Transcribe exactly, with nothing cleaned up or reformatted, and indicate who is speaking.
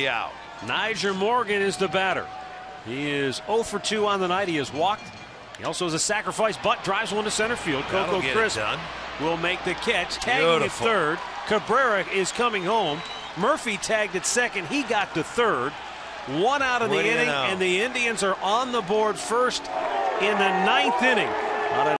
Speaker 1: Out.
Speaker 2: Nyjer Morgan is the batter. He is oh for two on the night. He has walked. He also has a sacrifice bunt, drives one to center field.
Speaker 1: That'll
Speaker 2: Coco
Speaker 1: get
Speaker 2: Crisp
Speaker 1: it done.
Speaker 2: will make the catch. Tagging
Speaker 1: Beautiful.
Speaker 2: at third. Cabrera is coming home. Murphy tagged at second. He got to third. One out of the
Speaker 1: What do you
Speaker 2: inning,
Speaker 1: know?
Speaker 2: and the Indians are on the board first in the ninth inning.